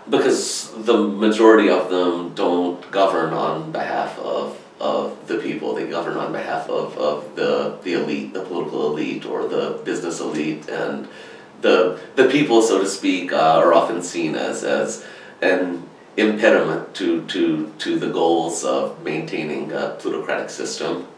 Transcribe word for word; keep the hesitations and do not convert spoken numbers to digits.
because the majority of them don't govern on behalf of of the people. They govern on behalf of, of the the elite, the political elite, or the business elite, and the the people, so to speak, uh, are often seen as as an impediment to to to the goals of maintaining a plutocratic system.